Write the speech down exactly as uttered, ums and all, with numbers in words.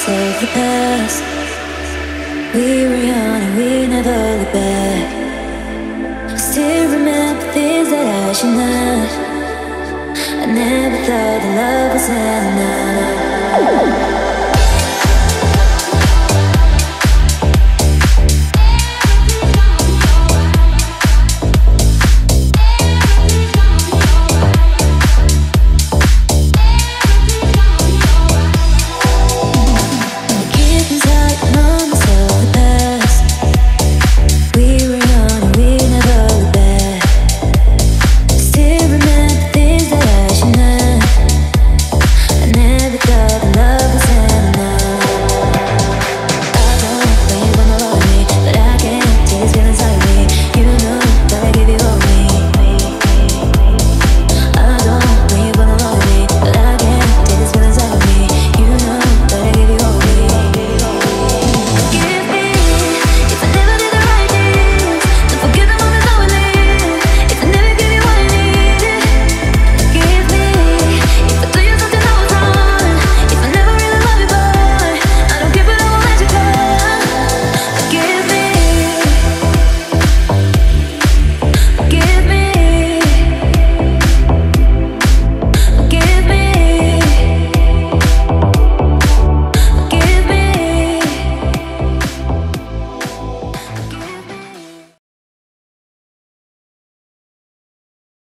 of the past. We were young and we never looked back. Still remember things that I should not. I never thought that love was enough.